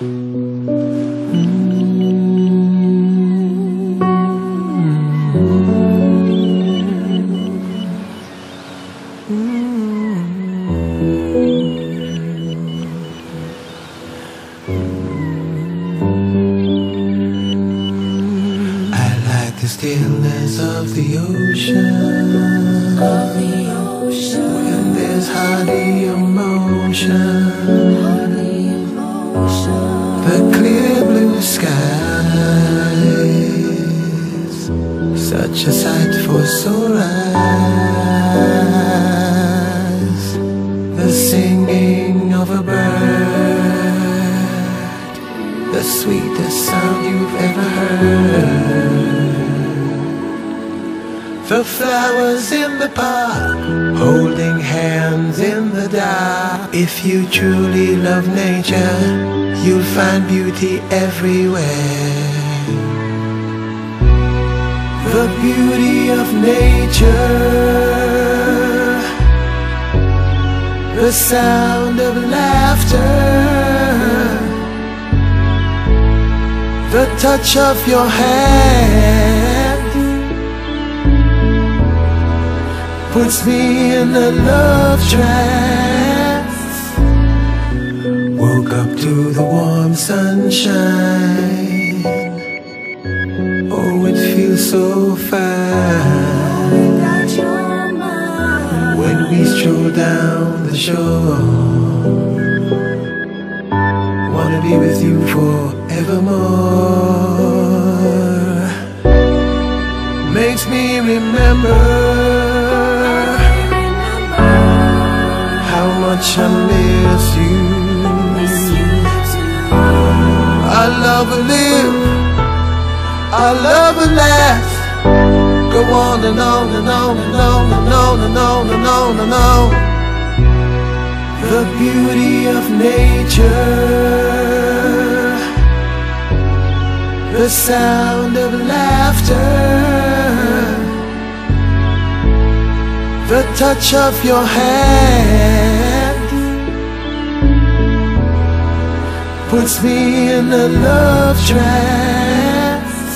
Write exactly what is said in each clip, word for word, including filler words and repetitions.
The stillness of the ocean, of the ocean, when there's hardly emotion, hardly emotion. The clear blue skies, such a sight for sore eyes. The singing of a bird, the sweetest sound you've ever heard. The flowers in the park, holding hands in the dark. If you truly love nature, you'll find beauty everywhere. The beauty of nature, the sound of laughter, the touch of your hand puts me in a love trance. Woke up to the warm sunshine. Oh, it feels so fine when we stroll down the shore. Wanna be with you forevermore. Makes me remember how much I miss you. I love a live, I love a laugh. Go on and on and on and on and on and on and on and on. The beauty of nature, the sound of laughter, the touch of your hand puts me in a love trance.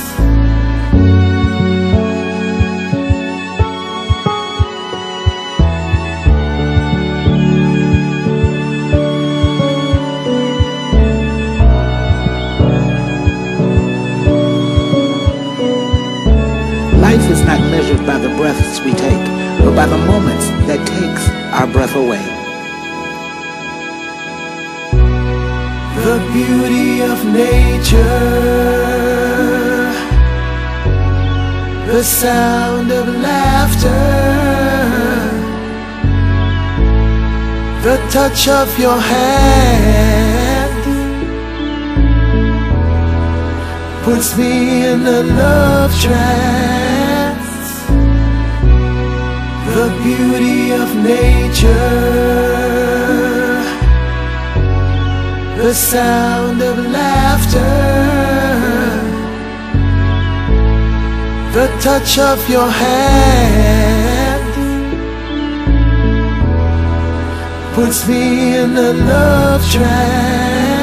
Life is not measured by the breaths we take, but by the moments that takes our breath away. The beauty of nature, the sound of laughter, the touch of your hand puts me in a love trance. The beauty of nature, the sound of laughter, the touch of your hand puts me in a love trance.